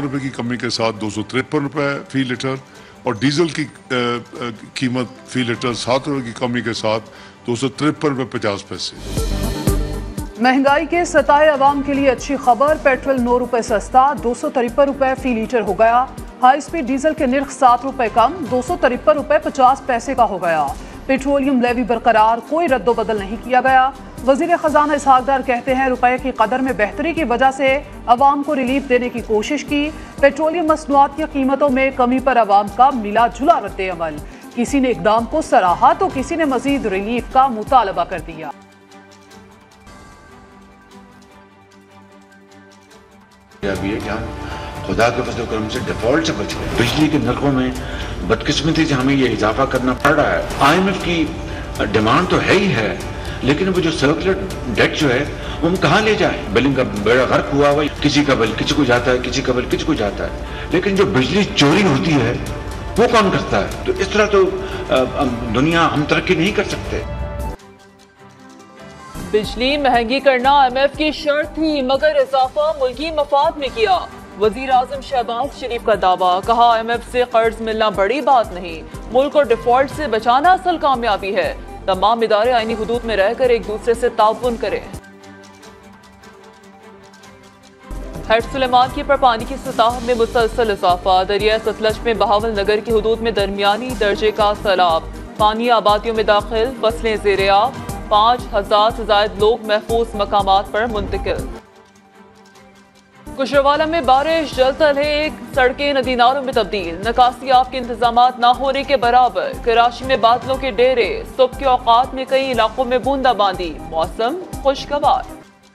रुपए की कमी के साथ 253 रुपए फी लीटर और डीजल की कीमत फी लीटर 7 रुपए की कमी के साथ 253 रुपए 50 पैसे। महंगाई के सताए अवाम के लिए अच्छी खबर, पेट्रोल 9 रुपए सस्ता, 253 रुपए फी लीटर हो गया। हाई स्पीड डीजल के निर्ख 7 रुपए कम, 253 रुपए 50 पैसे का हो गया। पेट्रोलियम लेवी बरकरार, कोई रद्दोबदल नहीं किया गया। वजीर खजाना इसहाक डार कहते हैं रुपए की कदर में बेहतरी की वजह से अवाम को रिलीफ देने की कोशिश की। पेट्रोलियम मसनूआत की कीमतों में कमी पर अवाम का मिला जुला रद्द अमल। किसी ने इकदाम को सराहा तो किसी ने मजीद रिलीफ का मुतालबा कर दिया। अभी है कि हम खुदा के फजल करम से डिफॉल्ट से बच गए। बिजली के नरखों में बदकिस्मती से हमें ये इजाफा करना पड़ रहा है। IMF की डिमांड तो है ही है, लेकिन वो जो सर्कुलर डेट जो है वो हम कहाँ ले जाए। बिलिंग का बेड़ा गर्क हुआ हुआ, किसी का बिल किसी को जाता है, किसी का बिल किसी को जाता है, लेकिन जो बिजली चोरी होती है वो कौन करता है। तो इस तरह तो दुनिया हम तरक्की नहीं कर सकते। बिजली महंगी करना IMF की शर्त थी, मगर इजाफा मुल्की मफाद में किया। वजीर आजम शहबाज शरीफ का दावा, कहा IMF से कर्ज मिलना बड़ी बात नहीं, मुल्क को डिफॉल्ट से बचाना असल कामयाबी है। तमाम इदारे आईनी हुदूद में रहकर एक दूसरे से ताउन करें। हेड सुलेमान की पर पानी की सतह में मुसलसल इजाफा, दरिया सतलज में बहावल नगर की हुदूद में दरमियानी दर्जे का सैलाब, पानी आबादियों में दाखिल, फसलें ज़ेर-ए-आब, 5000 से ज्यादा लोग महफूज मकामात पर मुंतकिल। कुशवाला में बारिश, जल तलहे सड़कें नदी नालों में तब्दील, निकासियाब के इंतजामात न होने के बराबर। कराची में बादलों के डेरे, सुबह के औकात में कई इलाकों में बूंदाबांदी, मौसम खुशगवार।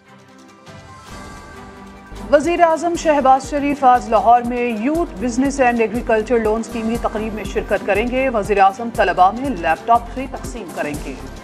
वजीर आजम शहबाज शरीफ आज लाहौर में youth business and agriculture loan scheme की तकरीब में शिरकत करेंगे। वजीर आजम तलबा में लैपटॉप फ्री तकसीम करेंगे।